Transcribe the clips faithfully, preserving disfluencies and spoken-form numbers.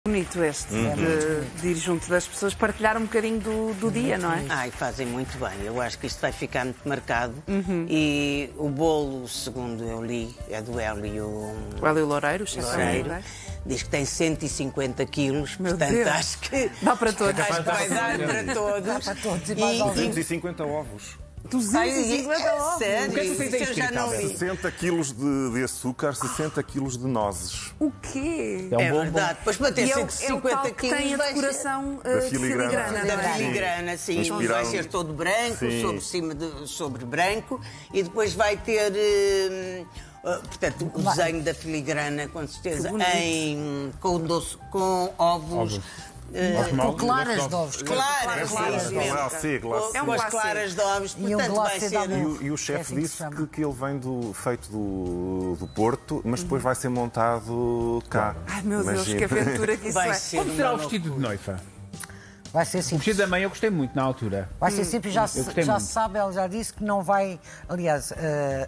Bonito este, Uhum. de, de ir junto das pessoas, partilhar um bocadinho do, do dia, não é? Ai, fazem muito bem. Eu acho que isto vai ficar muito marcado. Uhum. E o bolo, segundo eu li, é do Hélio O Hélio Loureiro, o chefe Loureiro. Loureiro. Diz que tem cento e cinquenta quilos, Meu portanto Deus. acho que Dá para todos. acho que vai dar para todos. Dá para todos e E- mais e- alguns. duzentos e cinquenta ovos. duzentos e cinquenta Ai, ovos. sério? O que é que você tem Isso eu já escrito, não Alberto? li. sessenta quilos de, de açúcar, sessenta quilos de nozes. O quê? É um É bom verdade. Depois para ter E é o, cento e é o cinquenta tal que quilos tem a vai ser- decoração uh, Da de filigrana. filigrana, Da não é? filigrana, sim. Vai Inspirado- ser todo branco, Sim. sobre cima de, sobre branco, e depois vai ter, hum, uh, portanto, o desenho da filigrana, com certeza, Que bonito. em, com, doce, com ovos. uh, Com claras de ovos. Claras, Claras, sim, sim. mesmo. Glacê, glacê. É um Com as glacê. claras de ovos, E um portanto vai glacê ser... dá E bom. o, e o É chefe assim que disse se chama. que, que ele vem do, feito do, do Porto, mas depois vai ser montado cá. Ai, meu Deus, Imagina. que aventura que isso Vai é. ser Como será o uma vestido de noiva? Vai ser O simples. vestido da mãe eu gostei muito na altura. Vai ser simples, já, se, gostei já muito. se sabe, ela já disse que não vai. Aliás, eh,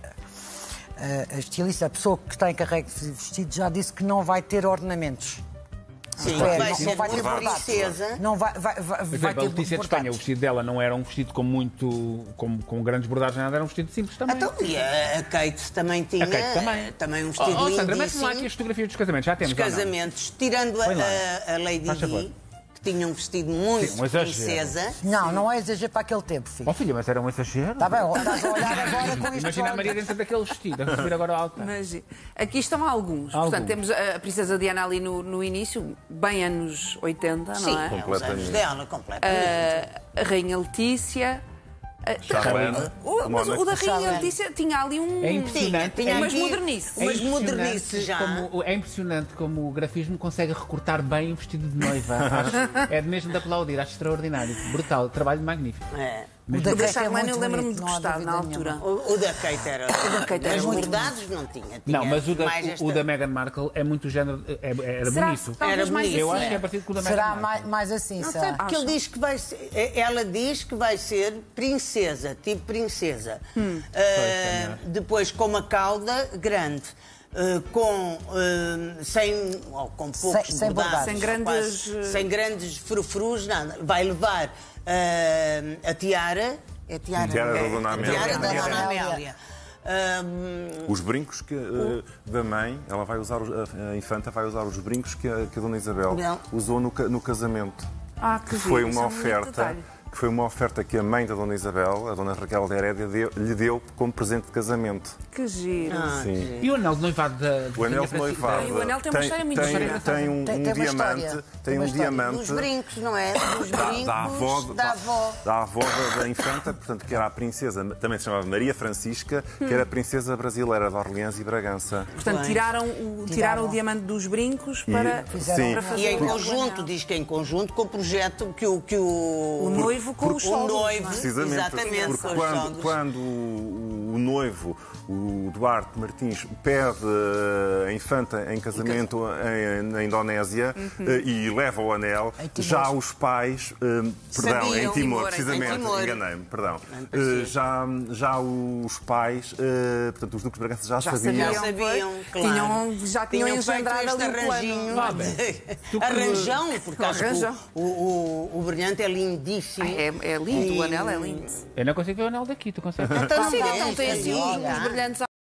eh, a estilista, a pessoa que está encarregue de vestido, já disse que não vai ter ornamentos. Sim, Isto é, vai não- ser não vai ter uma bordados. princesa. Não vai, vai, vai, Por vai exemplo, a ter Letícia de Espanha, o bordados. vestido dela não era um vestido com muito. com, com grandes bordados, nada, era um vestido simples também. Então, e a, a Kate também tinha A Kate também. também um Oh, vestido oh, Sandra, mete-me lindíssimo. lá aqui as fotografias dos casamentos, já temos. Os ou não? casamentos, tirando a, Põe lá. a, a Lady Faz favor. Di, que tinha um vestido muito Sim, um de exagero. princesa. Não, não é exagero para aquele tempo, filho. Oh filha, mas era um exagero. Está bem, ó, estás a olhar agora com isto. Imagina a só- Maria dentro daquele vestido, a receber agora alta. Mas aqui estão alguns. Alguns. Portanto, temos a Princesa Diana ali no, no início, bem anos oitenta, Sim, não é? é os anos Completamente. dela, completamente. A Rainha Letícia. a- Charlene, O, mas o da Rainha Charlene. Letícia tinha ali um. É impressionante. Tinha Umas aqui modernices. Umas É impressionante modernices já. como- é impressionante como o grafismo consegue recortar bem o vestido de noiva. Acho- é mesmo de aplaudir, acho extraordinário. Brutal, trabalho magnífico. É. O O da da Kate é Charlene eu muito lembro-me bonito, de não há gostar dúvida na altura. nenhuma. O, o da Kate era. da Kate era Mas muito bordados não tinha. tinha Não, mas o da, mais o, esta- o da Meghan Markle é muito género. É, é- era Será bonito. talvez Era mais bonito. Eu assim? acho que é parecido com o da Meghan Será Markle. mais, mais assim, Não será? sei, porque ele Acham? diz que vai ser. Ela diz que vai ser princesa, tipo princesa. Hum. Ah, depois com uma cauda grande. ah, com, ah, sem, ou com poucos Sem- sem bordados, bordados. Sem grandes, quase, eh, sem grandes frufrus, nada. Vai levar ah, a tiara. É a tiara, Tiara da é, Dona a Amélia. tiara da Amélia. Dona Amélia. Ah, Os brincos que, eh, da mãe, ela vai usar, os- a, a infanta vai usar os brincos que a, que a Dona Isabel Não. usou no, ca- no casamento. Ah, que Que foi giro, isso uma é um bonito oferta. detalhe. Que foi uma oferta que a mãe da Dona Isabel, a Dona Raquel de Herédia, deu- lhe deu como presente de casamento. Que giro. ah, Sim. E o anel de noivado da. O anel de Rainha noivado E o anel tem uma história muito tem, engraçada. tem um, Tem- um tem uma diamante, história. tem Tem um uma história. diamante dos brincos, não é? Dos da, brincos da avó, da avó. da avó da, da infanta, portanto, que era a princesa, também se chamava Maria Francisca, que era a princesa brasileira de Orleans e Bragança. Portanto, Bem. tiraram o, tiraram Tiraram. o diamante dos brincos para, Fizeram- sim. para fazer E em o conjunto, anel. diz que em conjunto com o projeto que o. Que o, O noivo com os o sogros, noivo, não é? Precisamente, exatamente, porque com os quando, sogros. quando o, o noivo, o Duarte Martins, pede eh, a infanta em casamento em, na Indonésia Uhum. eh, e leva o anel, Em Timor. já os pais, eh, perdão, Sabiam. em Timor, Timor, precisamente, em Timor. enganei-me, perdão, parecia. Eh, já, já os pais, eh, portanto, os duques de Bragança já, Já sabiam. Já sabiam, claro. Tinham, já tinham Tinham feito engendrado este ali o arranjinho. plano. Tu que- Arranjão, porque acho que Arranjão. o, o, o, o brilhante é lindíssimo. É, é lindo, E- o anel é lindo. Eu não consigo ver o anel daqui, tu consegues? Então não Sim, vês, então tem assim uns, olha. uns brilhantes